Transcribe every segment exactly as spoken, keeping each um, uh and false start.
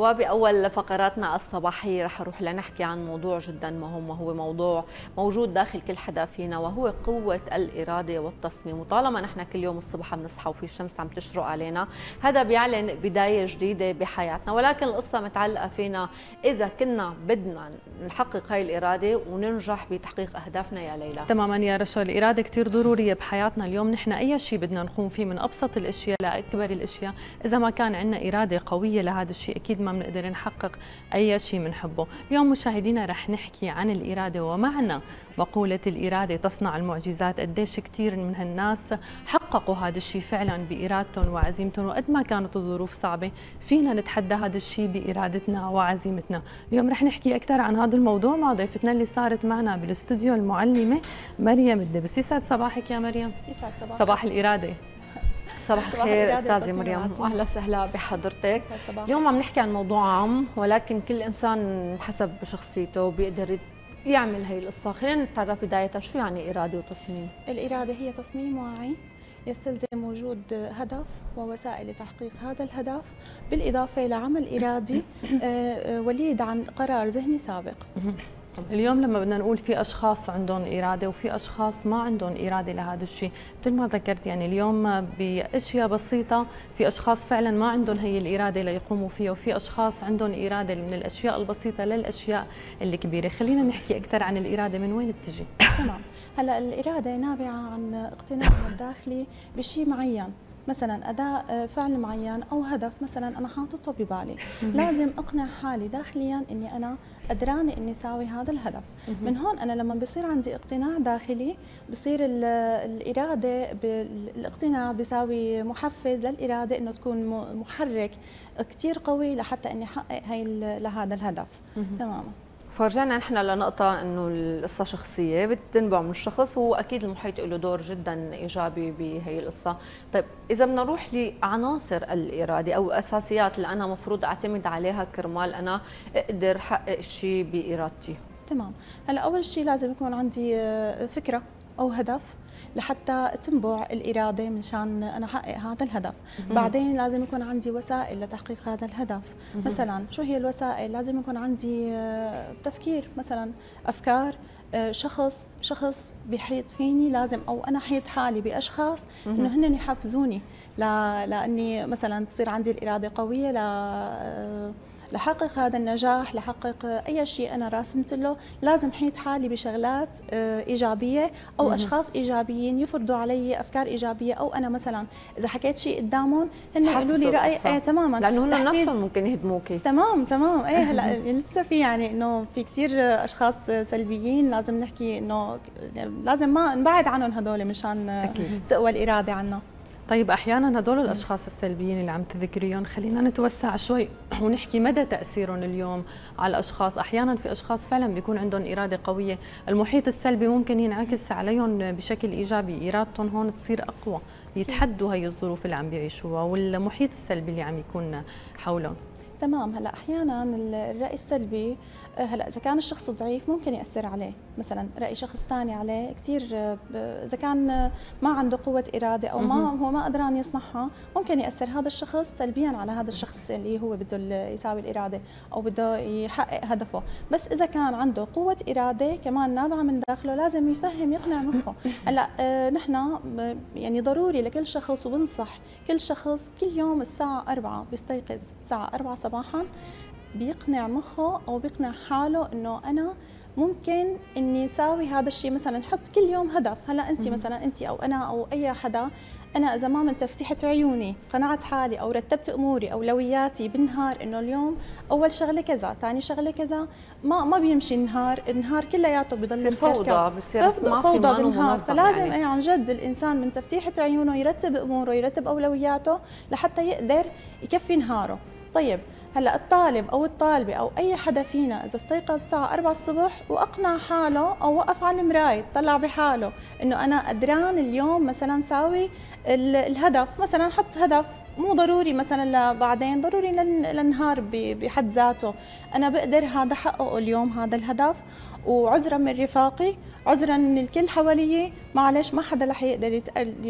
وبأول فقراتنا الصباحية رح نروح لنحكي عن موضوع جدا مهم، وهو موضوع موجود داخل كل حدا فينا، وهو قوة الإرادة والتصميم. وطالما نحن كل يوم الصبح بنصحى وفي الشمس عم تشرق علينا، هذا بيعلن بداية جديدة بحياتنا، ولكن القصة متعلقة فينا إذا كنا بدنا نحقق هاي الإرادة وننجح بتحقيق أهدافنا. يا ليلى تماما يا رشا، الإرادة كتير ضرورية بحياتنا. اليوم نحن أي شيء بدنا نقوم فيه من أبسط الأشياء لأكبر الأشياء، إذا ما كان عندنا إرادة قوية لهذا الشيء أكيد ما بنقدر نحقق أي شيء بنحبه. اليوم مشاهدينا رح نحكي عن الإرادة ومعنى مقولة الإرادة تصنع المعجزات. قديش كتير من هالناس حققوا هذا الشيء فعلا بإرادتهم وعزيمتهم، وقد ما كانت الظروف صعبة فينا نتحدى هذا الشيء بإرادتنا وعزيمتنا. اليوم رح نحكي أكثر عن هذا الموضوع مع ضيفتنا اللي صارت معنا بالاستوديو، المعلمة مريم الدبس. يسعد صباحك يا مريم. يسعد صباحك. صباح الإرادة. صباح الخير استاذه مريم، واهلا وسهلا بحضرتك. اليوم عم نحكي عن موضوع عام، ولكن كل انسان حسب شخصيته بيقدر يعمل هي القصه. خلينا نتعرف بدايه شو يعني اراده وتصميم. الاراده هي تصميم واعي يستلزم وجود هدف ووسائل لتحقيق هذا الهدف، بالاضافه لعمل ارادي وليد عن قرار ذهني سابق. اليوم لما بدنا نقول في اشخاص عندهم اراده وفي اشخاص ما عندهم اراده لهذا الشيء، مثل ما ذكرت يعني اليوم باشياء بسيطه في اشخاص فعلا ما عندهم هي الاراده ليقوموا فيها، وفي اشخاص عندهم اراده من الاشياء البسيطه للاشياء الكبيره. خلينا نحكي اكثر عن الاراده، من وين بتجي؟ تمام. هلا الاراده نابعه عن اقتناعنا الداخلي بشيء معين، مثلا اداء فعل معين او هدف مثلا انا حاططه ببالي، لازم اقنع حالي داخليا اني انا قدرانه اني اساوي هذا الهدف. من هون انا لما بصير عندي اقتناع داخلي بصير الاراده، الاقتناع بيساوي محفز للاراده انه تكون محرك كثير قوي لحتى اني احقق هي لهذا الهدف. تماما. فرجعنا نحن لنقطة انه القصة شخصية بتنبع من الشخص، واكيد المحيط له دور جدا ايجابي بهي القصة. طيب اذا بدنا نروح لعناصر الإرادة او اساسيات اللي انا مفروض اعتمد عليها كرمال انا اقدر احقق شيء بإرادتي. تمام. هلا اول شيء لازم يكون عندي فكرة او هدف لحتى تنبع الإرادة مشان أنا أحقق هذا الهدف. بعدين لازم يكون عندي وسائل لتحقيق هذا الهدف. مثلا شو هي الوسائل؟ لازم يكون عندي تفكير، مثلا أفكار، شخص شخص بيحيط فيني، لازم أو أنا حيط حالي بأشخاص إنه هن يحفزوني لأني مثلا تصير عندي الإرادة قوية ل لحقق هذا النجاح، لحقق أي شيء أنا راسمت له. لازم حيط حالي بشغلات إيجابية أو مم. أشخاص إيجابيين يفرضوا علي أفكار إيجابية، أو أنا مثلا إذا حكيت شيء قدامهم هن يقولوا لي رأي. ايه تماما، لأنه هن نفسهم ممكن يهدموكي. تمام تمام. ايه هلا لسه في يعني إنه في كثير أشخاص سلبيين، لازم نحكي إنه لازم ما نبعد عنهم هدول مشان تقوى الإرادة عنا. طيب احيانا هدول الاشخاص السلبيين اللي عم تذكريهم، خلينا نتوسع شوي ونحكي مدى تاثيرهم اليوم على الاشخاص. احيانا في اشخاص فعلا بيكون عندهم اراده قويه، المحيط السلبي ممكن ينعكس عليهم بشكل ايجابي، ارادتهم هون تصير اقوى يتحدوا هي الظروف اللي عم بيعيشوها والمحيط السلبي اللي عم يكون حولهم. تمام. هلا احيانا الراي السلبي، هلا اذا كان الشخص ضعيف ممكن ياثر عليه، مثلا راي شخص ثاني عليه كثير، اذا كان ما عنده قوه اراده او ما هو ما قدران يصنعها ممكن ياثر هذا الشخص سلبيا على هذا الشخص اللي هو بده يساوي الاراده او بده يحقق هدفه. بس اذا كان عنده قوه اراده كمان نابعه من داخله لازم يفهم يقنع مخه. هلا نحن يعني ضروري لكل شخص، وبنصح كل شخص كل يوم الساعه أربعة بيستيقظ الساعه أربعة صباحا بيقنع مخه او بيقنع حاله انه انا ممكن اني اساوي هذا الشيء. مثلا نحط كل يوم هدف. هلا انت مثلا انت او انا او اي حدا، انا اذا ما من تفتحت عيوني قنعت حالي او رتبت اموري اولوياتي بالنهار انه اليوم اول شغله كذا، ثاني شغله كذا، ما ما بيمشي النهار، النهار كلياته بضل فوضى، بصير ما في فوضى بالنهار. فلازم يعني. عن جد الانسان من تفتيحه عيونه يرتب اموره، يرتب اولوياته لحتى يقدر يكفي نهاره. طيب هلا الطالب او الطالبه او اي حدا فينا اذا استيقظ الساعه أربعة الصبح واقنع حاله او وقف على المرايه طلع بحاله انه انا قدران اليوم مثلا ساوي الهدف، مثلا حط هدف مو ضروري مثلا لبعدين، ضروري للنهار بحد ذاته. انا بقدر هذا حققه اليوم هذا الهدف، وعذرا من رفاقي، عذرا من الكل حوالي، معلش ما حدا رح يقدر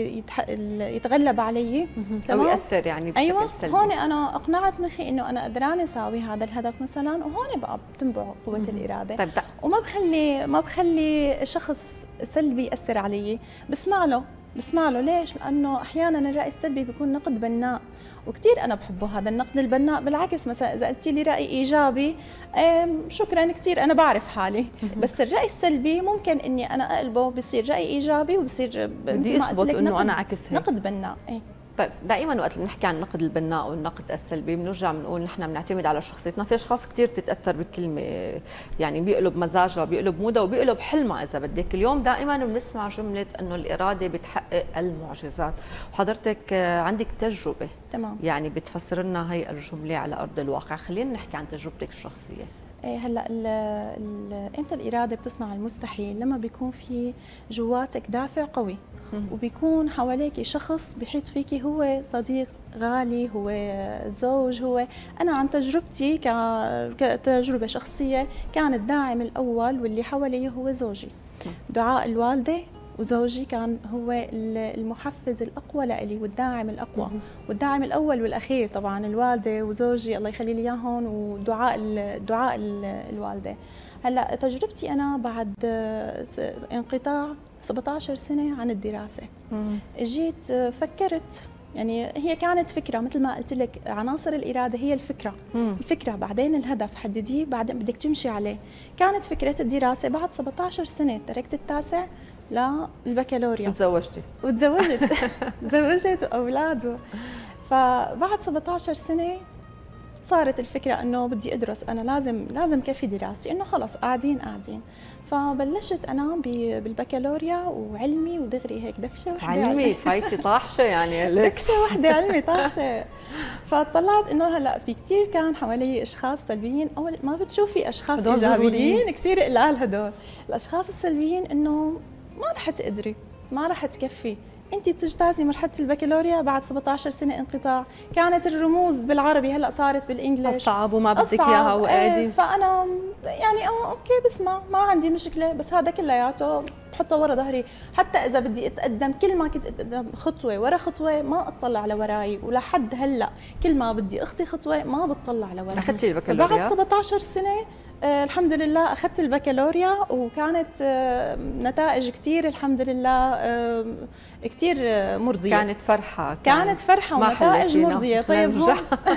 يتغلب علي او ياثر يعني بشكل أيوة سلبي. هون انا اقنعت مخي انه انا قدرانه اساوي هذا الهدف مثلا، وهون بقى بتنبع قوه الاراده. طيب ده. وما بخلي ما بخلي شخص سلبي ياثر علي، بسمع له بسمع له ليش؟ لانه احيانا الراي السلبي بيكون نقد بناء، وكثير انا بحبه هذا النقد البناء. بالعكس مثلا اذا قلتي لي راي ايجابي شكرا كثير، انا بعرف حالي. بس الراي السلبي ممكن اني انا اقلبه بصير راي ايجابي، وبصير بدي اثبت انه انا عكس هيك. نقد بناء. ايه طيب دائما وقت بنحكي عن النقد البناء والنقد السلبي بنرجع بنقول نحن بنعتمد على شخصيتنا. في اشخاص كثير بتتاثر بالكلمه، يعني بيقلب مزاجها، بيقلب مودها، وبيقلب حلمها اذا بدك. اليوم دائما بنسمع جمله انه الاراده بتحقق المعجزات، وحضرتك عندك تجربه تمام يعني بتفسر لنا هي الجمله على ارض الواقع. خلينا نحكي عن تجربتك الشخصيه. ايه هلا امتى الاراده بتصنع المستحيل؟ لما بيكون في جواتك دافع قوي، وبيكون حواليك شخص بيحيط فيكي، هو صديق غالي، هو زوج، هو أنا عن تجربتي كتجربة شخصية كان الداعم الأول واللي حوالي هو زوجي. دعاء الوالدة وزوجي كان هو المحفز الأقوى لإلي والداعم الأقوى، والداعم الأول والأخير طبعا الوالدة وزوجي الله يخلي لي إياهم، ودعاء دعاء الوالدة. هلا تجربتي أنا بعد انقطاع سبعة عشر سنة عن الدراسة، جيت فكرت، يعني هي كانت فكرة مثل ما قلت لك، عناصر الإرادة هي الفكرة، مم. الفكرة بعدين الهدف حدديه، بعدين بدك تمشي عليه. كانت فكرة الدراسة بعد سبعة عشر سنة تركت التاسع للبكالوريا وتزوجتي وتزوجت تزوجت وأولاد. فبعد سبعة عشر سنة صارت الفكرة انه بدي ادرس، انا لازم لازم كفي دراستي، انه خلص قاعدين قاعدين. فبلشت انا بالبكالوريا وعلمي ودغري هيك دفشه وحده علمي فايتي طاحشه يعني لك دفشه وحده علمي طاحشه. فطلعت انه هلا في كثير كان حوالي اشخاص سلبيين، اول ما بتشوفي اشخاص ايجابيين كثير قلال هدول. الاشخاص السلبيين انه ما رح تقدري، ما رح تكفي، انت تجتازي مرحله البكالوريا بعد سبعة عشر سنه انقطاع. كانت الرموز بالعربي هلا صارت بالانجلش اصعب وما بدك اياها وقاعدي. ايه فانا يعني اه اوكي بسمع ما عندي مشكله، بس هذا كلياته بحطه ورا ظهري. حتى اذا بدي اتقدم، كل ما كنت اتقدم خطوه ورا خطوه ما اطلع لوراي، ولحد هلا كل ما بدي اخطي خطوه ما بتطلع لوراي. اخذتي البكالوريا بعد سبعة عشر سنه آه الحمد لله اخذت البكالوريا، وكانت آه نتائج كثير الحمد لله آه كثير مرضيه. كانت فرحه كانت فرحه ونتائج مرضيه. طيب هون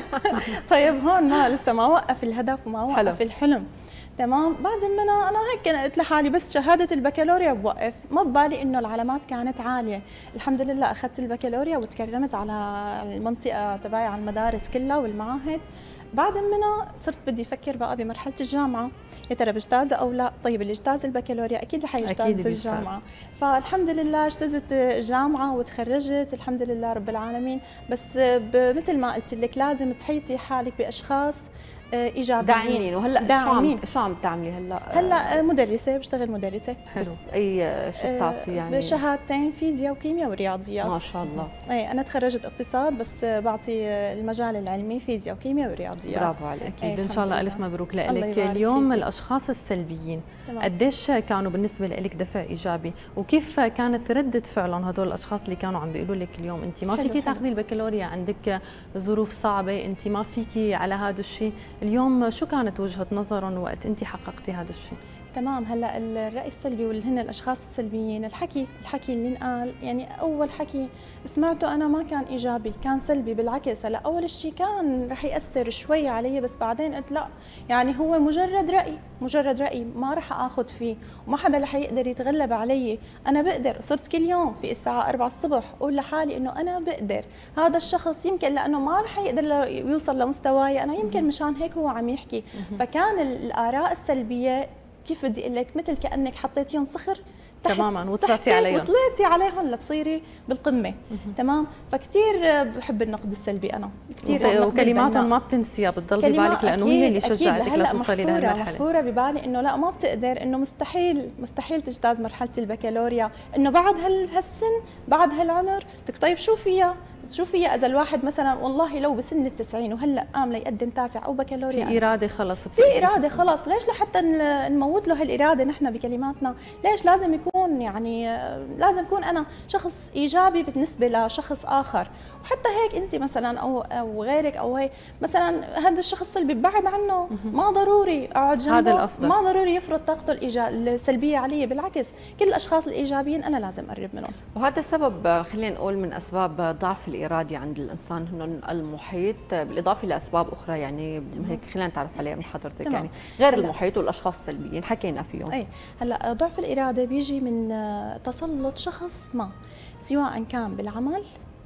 طيب هون ما لسه ما وقف الهدف وما وقف حلو. الحلم تمام. بعد ما انا انا هيك قلت لحالي بس شهاده البكالوريا بوقف، ما ببالي انه العلامات كانت عاليه. الحمد لله اخذت البكالوريا وتكرمت على المنطقه تبعي، على المدارس كلها والمعاهد. بعد منها صرت بدي افكر بقى بمرحله الجامعه، يا ترى بجتاز او لا؟ طيب اللي اجتاز البكالوريا اكيد رح يجتاز الجامعه. فالحمد لله اجتزت الجامعه وتخرجت الحمد لله رب العالمين. بس مثل ما قلت لك لازم تحيطي حالك باشخاص ايجابيين داعمين. وهلا شو عم شو عم تعملي هلا؟ هلا مدرسه، بشتغل مدرسه. حلو. اي شو بتعطي يعني؟ بشهادتين فيزياء وكيمياء ورياضيات. ما شاء الله. اي انا تخرجت اقتصاد، بس بعطي المجال العلمي فيزياء وكيمياء ورياضيات. برافو عليك. اكيد ان شاء الله الف مبروك لك. اليوم الاشخاص السلبيين قديش كانوا بالنسبه لك دفع ايجابي، وكيف كانت رده فعلهم هدول الاشخاص اللي كانوا عم بيقولوا لك اليوم انت ما فيكي تاخذي البكالوريا، عندك ظروف صعبه، انت ما فيكي على هذا الشيء، اليوم شو كانت وجهه نظرهم وقت انت حققتي هذا الشيء؟ تمام. هلا الرأي السلبي واللي هن الاشخاص السلبيين، الحكي الحكي اللي انقال، يعني اول حكي سمعته انا ما كان ايجابي، كان سلبي بالعكس. هلا اول شيء كان رح ياثر شوي علي، بس بعدين قلت لا، يعني هو مجرد راي، مجرد راي ما رح اخذ فيه، وما حدا رح يقدر يتغلب علي. انا بقدر. صرت كل يوم في الساعه أربعة الصبح اقول لحالي انه انا بقدر. هذا الشخص يمكن لانه ما رح يقدر يوصل لمستواي انا، يمكن مشان هيك هو عم يحكي. فكان الاراء السلبيه كيف بدي اقول لك مثل كانك حطيتيهم صخر تماما وطلعتي عليهم وطلعتي عليهم لتصيري بالقمه. تمام. فكثير بحب النقد السلبي انا كثير، وكلماتهم ما بتنسيها، بتضل ببالك لانه هي اللي شجعتك لتوصلي لهالمرحله. محفوره ببالي انه لا ما بتقدر، انه مستحيل مستحيل تجتاز مرحله البكالوريا، انه بعد هالسن بعد هالعمر. طيب شو فيها؟ شوفي اذا الواحد مثلا والله لو بسن التسعين وهلا قام ليقدم تاسع او بكالوريا، في اراده خلص، في اراده خلص، ليش لحتى نموت له هالاراده نحن بكلماتنا؟ ليش لازم يكون يعني لازم يكون انا شخص ايجابي بالنسبه لشخص اخر؟ وحتى هيك انت مثلا او او غيرك او هيك مثلا هذا الشخص السلبي بعد عنه، ما ضروري اقعد جنبه، هذا الأفضل. ما ضروري يفرض طاقته السلبيه علي، بالعكس كل الاشخاص الايجابيين انا لازم اقرب منهم. وهذا سبب خلينا نقول من اسباب ضعف الاراده عند الانسان انه المحيط، بالاضافه لاسباب اخرى يعني هيك خلينا نتعرف عليها من حضرتك. تمام. يعني غير المحيط والاشخاص السلبيين حكينا فيهم. اي هلا ضعف الاراده بيجي من تسلط شخص ما، سواء كان بالعمل،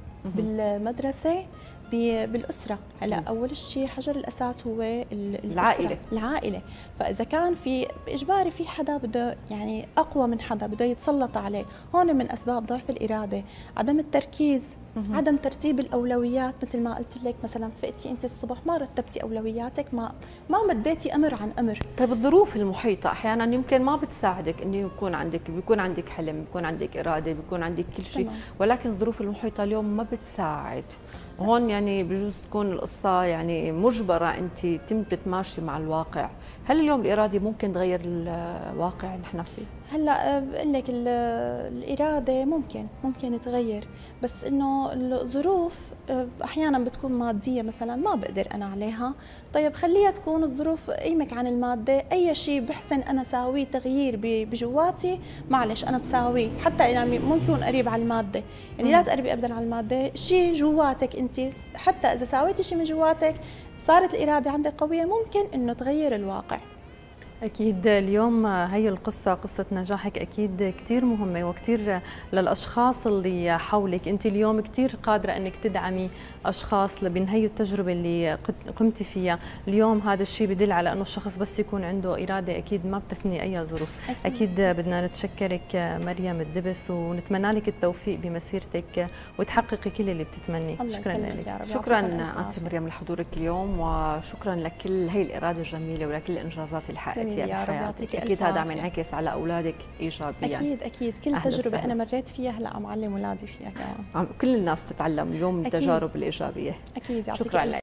بالمدرسه، بالاسره. هلا اول شيء حجر الاساس هو العائله. العائله، فاذا كان في اجباري في حدا بده يعني اقوى من حدا بده يتسلط عليه، هون من اسباب ضعف الاراده عدم التركيز، مم. عدم ترتيب الاولويات. مثل ما قلت لك مثلا فقتي انت الصبح ما رتبتي اولوياتك، ما ما مديتي امر عن امر. طيب الظروف المحيطه احيانا يمكن ما بتساعدك انه يكون عندك، بيكون عندك حلم، بيكون عندك اراده، بيكون عندك كل شيء، ولكن الظروف المحيطه اليوم ما بتساعد. هون يعني بجوز تكون القصة يعني مجبرة أنت تم تتماشي مع الواقع. هل اليوم الإرادة ممكن تغير الواقع اللي نحن فيه؟ هلا بقول لك الإرادة ممكن ممكن تغير، بس إنه الظروف أحيانا بتكون مادية مثلا ما بقدر أنا عليها. طيب خليها تكون الظروف قيمك عن المادة، أي شيء بحسن أنا ساويه تغيير بجواتي معلش أنا بساويه، حتى إذا ممكن قريب على المادة، يعني لا تقربي أبدا على المادة، شيء جواتك أنت حتى إذا ساويتي شيء من جواتك صارت الإرادة عندك قوية ممكن إنه تغير الواقع. أكيد اليوم هي القصة قصة نجاحك أكيد كتير مهمة وكتير للأشخاص اللي حولك. أنت اليوم كتير قادرة أنك تدعمي أشخاص بنهي التجربة اللي قمتي فيها اليوم. هذا الشيء بدل على أنه الشخص بس يكون عنده إرادة أكيد ما بتثني أي ظروف. أكيد, أكيد بدنا نتشكرك مريم الدبس ونتمنى لك التوفيق بمسيرتك وتحققي كل اللي بتتمنيه. شكرا لك. شكرا أنسة مريم لحضورك اليوم، وشكرا لكل هي الإرادة الجميلة ولكل الإنجازات اللي حققتيها بحياتك. اكيد هذا عم ينعكس على اولادك ايجابيا. اكيد اكيد كل تجربه انا مريت فيها هلا عم علم اولادي فيها كمان. كل الناس تتعلم اليوم من التجارب الايجابيه. اكيد. شكرا لك.